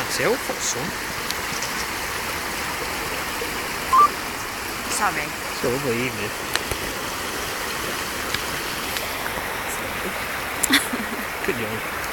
myself or something. Sorry. It's a lovely evening. Good yawn.